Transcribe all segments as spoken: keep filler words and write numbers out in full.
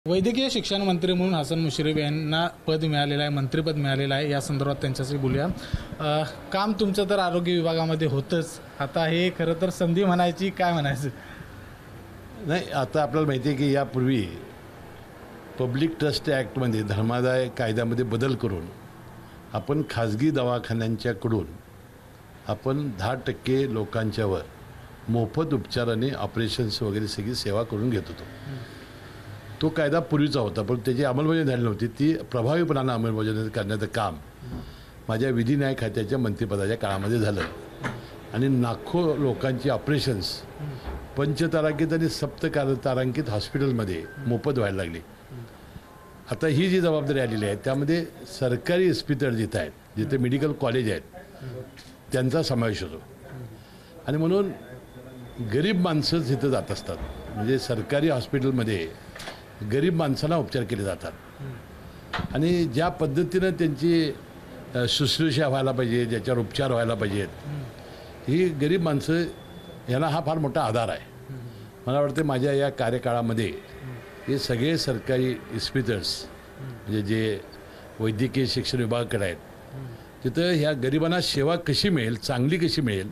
वैद्यकीय शिक्षण मंत्री म्हणून हसन मुश्रीफ यांना पद मिळालेलं आहे, मंत्रिपद मिळालेलं आहे। या संदर्भात त्यांच्याशी बोलूया। काम तुमचं तर आरोग्य विभागामध्ये होतंच, आता हे खरं तर संधी म्हणायची काय म्हणायचं नाही। आता आपल्याला माहिती आहे की यापूर्वी पब्लिक ट्रस्ट ॲक्टमध्ये धर्मादाय कायद्यामध्ये बदल करून आपण खाजगी दवाखान्यांच्याकडून आपण दहा टक्के लोकांच्यावर मोफत उपचाराने ऑपरेशन्स वगैरे सगळी सेवा करून घेत होतो। तो कायदा पूर्वीचा होता, पण त्याची अंमलबजावणी झाली नव्हती। ती प्रभावीपणाने अंमलबजावणी करण्याचं काम माझ्या विधी न्याय खात्याच्या मंत्रिपदाच्या काळामध्ये झालं आणि लाखो लोकांची ऑपरेशन्स पंचतारांकित आणि सप्ततारांकित हॉस्पिटलमध्ये मोफत व्हायला लागली। आता ही जी जबाबदारी आलेली आहे त्यामध्ये सरकारी इस्पितळ जिथं आहेत, जिथे मेडिकल कॉलेज आहेत, त्यांचा समावेश होतो आणि म्हणून गरीब माणसं तिथं जात असतात। म्हणजे सरकारी हॉस्पिटलमध्ये गरीब माणसांना उपचार केले जातात आणि ज्या पद्धतीनं त्यांची शुश्रूषा व्हायला पाहिजे, ज्याच्यावर उपचार व्हायला पाहिजेत, ही गरीब माणसं यांना हा फार मोठा आधार आहे। मला वाटतं माझ्या या कार्यकाळामध्ये हे सगळे सरकारी इस्पितळ्स म्हणजे जे वैद्यकीय शिक्षण विभागाकडे आहेत, तिथं ह्या गरिबांना सेवा कशी मिळेल, चांगली कशी मिळेल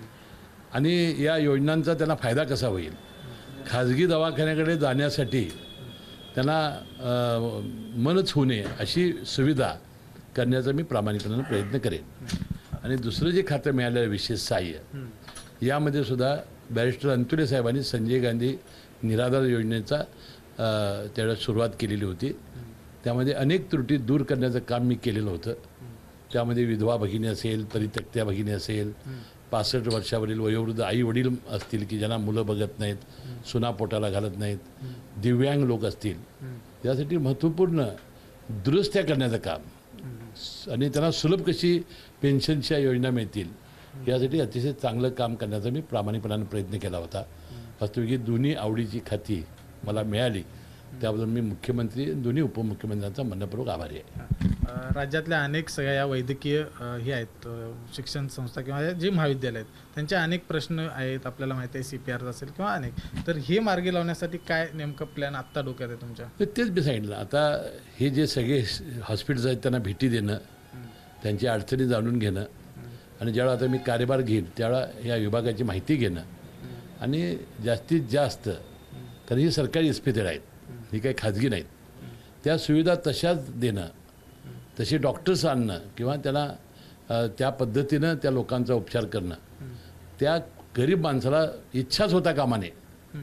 आणि या योजनांचा त्यांना फायदा कसा होईल, खाजगी दवाखान्याकडे जाण्यासाठी त्यांना मनच होऊ नये अशी सुविधा करण्याचा मी प्रामाणिकपणे प्रयत्न करेन। आणि दुसरं जे खातं मिळालेलं विशेष सहाय्य, यामध्ये सुद्धा बॅरिस्टर अंतुले साहेबांनी संजय गांधी निराधार योजनेचा त्यावेळेस सुरुवात केलेली होती। त्यामध्ये अनेक त्रुटी दूर करण्याचं काम मी केलेलं होतं। त्यामध्ये विधवा भगिनी असेल, परित्यक्त्या भगिनी असेल, पासष्ट वर्षावरील वयोवृद्ध आई वडील असतील की ज्यांना मुलं बघत नाहीत, सुना पोटाला घालत नाहीत, दिव्यांग लोक असतील, यासाठी महत्त्वपूर्ण दुरुस्त्या करण्याचं काम आणि त्यांना सुलभ कशी पेन्शनच्या योजना मिळतील यासाठी अतिशय चांगलं काम करण्याचा मी प्रामाणिकपणाने प्रयत्न केला होता। वास्तविक दोन्ही आवडीची खाती मला मिळाली, त्याबद्दल मी मुख्यमंत्री दोन्ही उपमुख्यमंत्र्यांचा मनपूर्वक आभारी आहे। राज्यातल्या अनेक सगळ्या या वैद्यकीय हे आहेत शिक्षण संस्था किंवा जे महाविद्यालय आहेत, त्यांचे अनेक प्रश्न आहेत, आपल्याला माहिती आहे, सी पी आर असेल किंवा अनेक, तर हे मार्गी लावण्यासाठी काय नेमकं प्लॅन आत्ता डोक्यात आहे तुमच्या? तेच मी सांगितलं। आता हे जे सगळे हॉस्पिटल्स आहेत त्यांना भेटी देणं, त्यांची अडचणी जाणून घेणं आणि ज्यावेळा आता मी कार्यभार घेईन त्यावेळा या विभागाची माहिती घेणं आणि जास्तीत जास्त, कारण ही सरकारी इस्पितळं आहेत, ही काही खाजगी नाहीत, त्या सुविधा तशाच देणं, तसे डॉक्टर्स आणणं किंवा त्याला त्या पद्धतीनं त्या लोकांचा उपचार करणं, त्या गरीब माणसाला इच्छाच होता कामा नये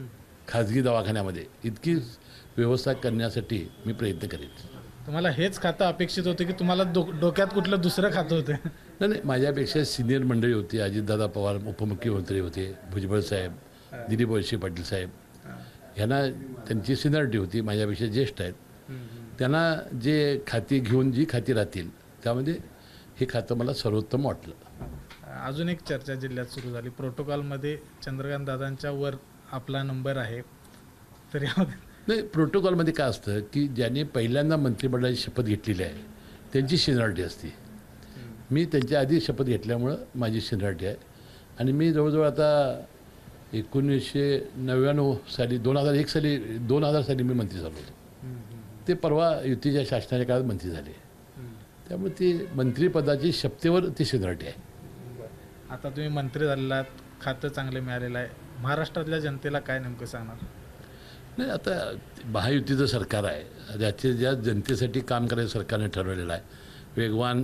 खाजगी दवाखान्यामध्ये इतकी व्यवस्था करण्यासाठी मी प्रयत्न करेन। तुम्हाला हेच खातं अपेक्षित होतं की तुम्हाला डो डोक्यात कुठलं दुसरं खातं होतं? नाही नाही, माझ्यापेक्षा सिनियर मंडळी होती। अजितदादा पवार उपमुख्यमंत्री होते, भुजबळ साहेब, दिलीप वळसे पाटील साहेब, ह्यांना त्यांची सिनियरिटी होती, माझ्यापेक्षा ज्येष्ठ आहेत। त्यांना जे खाती घेऊन जी खाती राहतील त्यामध्ये हे खातं मला सर्वोत्तम वाटलं। अजून एक चर्चा जिल्ह्यात सुरू झाली, प्रोटोकॉलमध्ये चंद्रकांत दादांच्या वर आपला नंबर आहे, तर यामध्ये नाही, प्रोटोकॉलमध्ये काय असतं की ज्यांनी पहिल्यांदा मंत्रिमंडळाची शपथ घेतलेली आहे त्यांची सिनियरिटी असते। मी त्यांच्या आधी शपथ घेतल्यामुळं माझी सिनियरिटी आहे आणि मी जवळजवळ आता एकोणीसशे नव्याण्णव साली दोन हजार एक साली दोन हजार साली मी मंत्री झालो होतो। ते परवा युतीच्या शासनाच्या काळात मंत्री झाले, त्यामुळे ती मंत्रिपदाची शपथेवर ती सिनियरिटी आहे। आता तुम्ही मंत्री झालेलात, खातं चांगलं मिळालेलं आहे, महाराष्ट्रातल्या जनतेला काय नेमकं सांगणार? नाही, आता महायुतीचं सरकार आहे, ज्याचे ज्या जनतेसाठी काम करायचं सरकारने ठरवलेलं आहे। वेगवान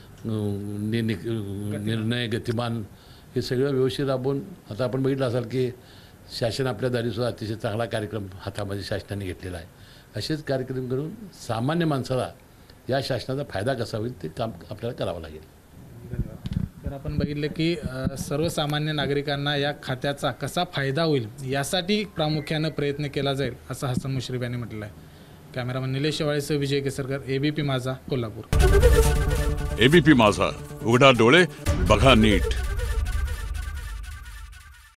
नि निर्णय गतिमान हे सगळं व्यवस्थित राबवून आता आपण बघितलं असाल की शासन आपल्या दारीसुद्धा अतिशय चांगला कार्यक्रम हातामध्ये शासनाने घेतलेला आहे। असेच कार्यक्रम करून सामान्य माणसाला या शासनाचा फायदा कसा होईल ते काम आपल्याला करावं लागेल। तर आपण बघितलं की सर्वसामान्य नागरिकांना या खात्याचा कसा फायदा होईल यासाठी प्रामुख्यानं प्रयत्न केला जाईल असं हसन मुश्रीफ यांनी म्हटलं आहे। कॅमेरामन निलेश शेवाळेसह विजय केसरकर, एबीपी माझा, कोल्हापूर। एबीपी माझा, उघडा डोळे बघा नीट।